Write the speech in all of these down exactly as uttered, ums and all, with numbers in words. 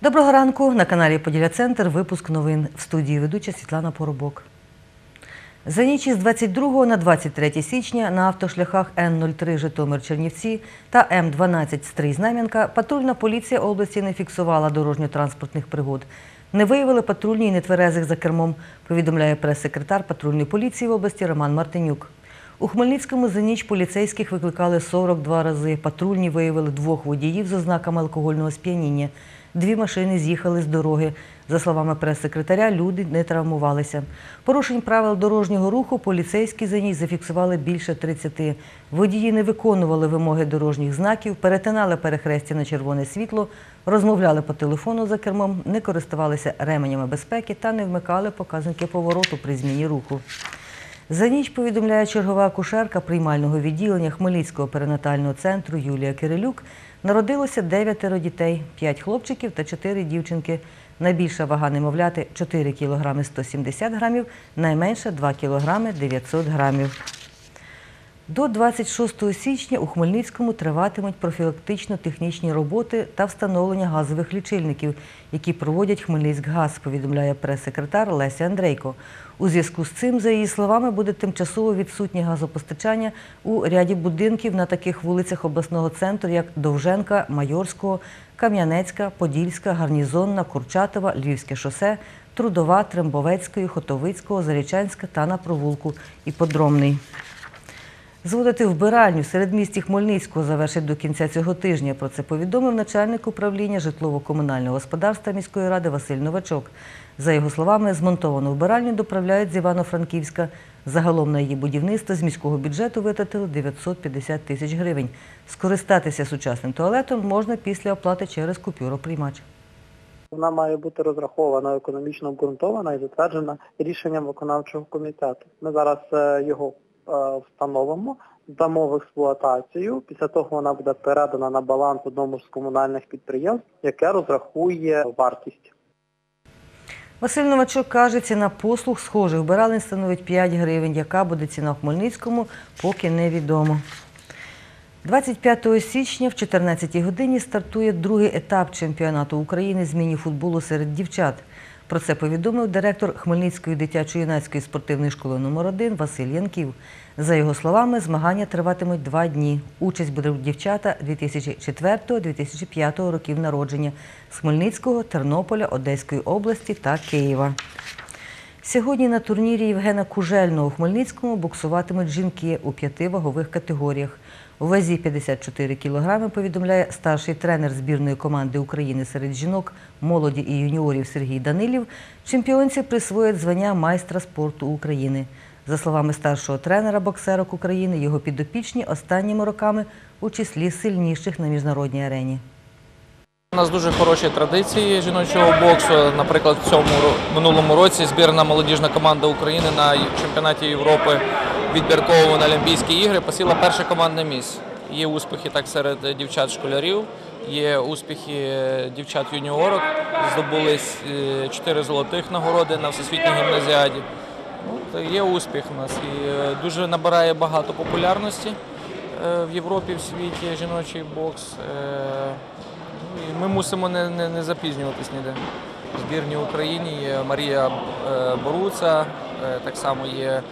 Доброго ранку. На каналі «Поділля Центр» випуск новин. В студії ведуча Світлана Поробок. За ніч із двадцять другого на двадцять третє січня на автошляхах Н нуль три Житомир-Чернівці та М дванадцять Стрий-Знам'янка патрульна поліція області не фіксувала дорожньо-транспортних пригод. Не виявили патрульні і нетверезих за кермом, повідомляє прес-секретар патрульної поліції в області Роман Мартинюк. У Хмельницькому за ніч поліцейських викликали сорок два рази. Патрульні виявили двох водіїв з ознаками алкогольного сп'яніння. Дві машини з'їхали з дороги. За словами прес-секретаря, люди не травмувалися. Порушень правил дорожнього руху поліцейські за ніч зафіксували більше тридцяти. Водії не виконували вимоги дорожніх знаків, перетинали перехрестя на червоне світло, розмовляли по телефону за кермом, не користувалися ременями безпеки та не вмикали показники повороту при зміні руху. За ніч, повідомляє чергова акушерка приймального відділення Хмельницького перинатального центру Юлія Кирилюк, народилося дев'ятеро дітей, п'ять хлопчиків та чотири дівчинки. Найбільша вага немовляти – чотири кілограми сто сімдесят грамів, найменша – два кілограми дев'ятсот грамів. До двадцять шостого січня у Хмельницькому триватимуть профілактично-технічні роботи та встановлення газових лічильників, які проводять Хмельницькгаз, повідомляє прес-секретар Леся Андрейко. У зв'язку з цим, за її словами, буде тимчасово відсутнє газопостачання у ряді будинків на таких вулицях обласного центру, як Довженка, Майорського, Кам'янецька, Подільська, Гарнізонна, Курчатова, Львівське шосе, Трудова, Трембовецької, Хотовицького, Зарічанська та на провулку Іпподромний. Зводити вбиральню в середмісті Хмельницького завершить до кінця цього тижня. Про це повідомив начальник управління житлово-комунального господарства міської ради Василь Новачок. За його словами, змонтовану вбиральню доправляють з Івано-Франківська. Загалом на її будівництво з міського бюджету витратили дев'ятсот п'ятдесят тисяч гривень. Скористатися сучасним туалетом можна після оплати через купюроприймач. Вона має бути розрахована, економічно обґрунтована і затверджена рішенням виконавчого комітету. Ми зараз його встановимо, дамо в експлуатацію, після того вона буде передана на баланс одному з комунальних підприємств, яке розрахує вартість. Василь Новачок каже, ціна послуг схожих вбиралень становить п'ять гривень. Яка буде ціна в Хмельницькому, поки невідомо. двадцять п'ятого січня в чотирнадцятій годині стартує другий етап чемпіонату України з міні-футболу серед дівчат. Про це повідомив директор Хмельницької дитячо-юнацької спортивної школи номер один Василь Янків. За його словами, змагання триватимуть два дні. Участь беруть дівчата дві тисячі четвертого - дві тисячі п'ятого років народження з Хмельницького, Тернополя, Одеської області та Києва. Сьогодні на турнірі Євгена Кужельного у Хмельницькому боксуватимуть жінки у п'яти вагових категоріях. У вазі п'ятдесят чотири кілограми, повідомляє старший тренер збірної команди України серед жінок, молоді і юніорів Сергій Данилів, чемпіонці присвоять звання майстра спорту України. За словами старшого тренера боксерок України, його підопічні останніми роками у числі сильніших на міжнародній арені. У нас дуже хороші традиції жіночого боксу. Наприклад, в цьому минулому році збірна молодіжна команда України на чемпіонаті Європи відбірково на Олімпійські ігри посіла перше командне місце. Є успіхи так серед дівчат-школярів, є успіхи дівчат-юніорок, здобули чотири золотих нагороди на всесвітній гімназіаді. Ну, є успіх у нас і дуже набирає багато популярності в Європі, в світі жіночий бокс. І ми мусимо не, не, не запізнюватись ніде. В збірній Україні є Марія Боруца, так само є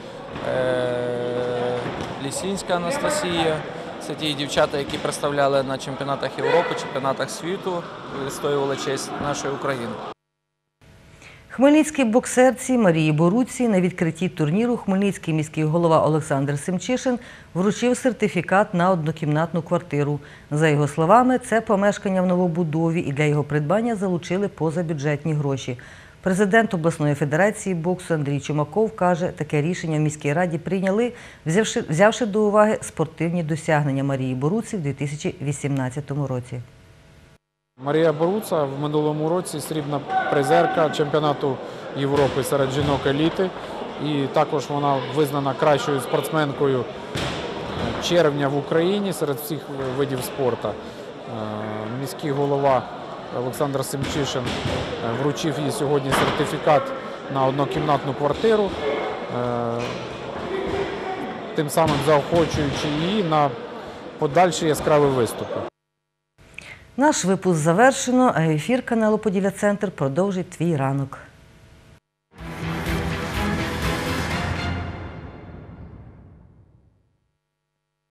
Лісінська Анастасія. Це ті дівчата, які представляли на чемпіонатах Європи, чемпіонатах світу, відстоювали честь нашої України. Хмельницькій боксерці Марії Боруці на відкритті турніру хмельницький міський голова Олександр Семчишин вручив сертифікат на однокімнатну квартиру. За його словами, це помешкання в новобудові і для його придбання залучили позабюджетні гроші. Президент обласної федерації боксу Андрій Чумаков каже, таке рішення в міській раді прийняли, взявши, взявши до уваги спортивні досягнення Марії Боруці в дві тисячі вісімнадцятому році. Марія Боруца в минулому році срібна призерка чемпіонату Європи серед жінок еліти. І також вона визнана кращою спортсменкою червня в Україні серед всіх видів спорту. Міський голова Олександр Семчишин вручив їй сьогодні сертифікат на однокімнатну квартиру, тим самим заохочуючи її на подальші яскраві виступи. Наш випуск завершено, а ефір каналу «Поділля Центр» продовжить твій ранок.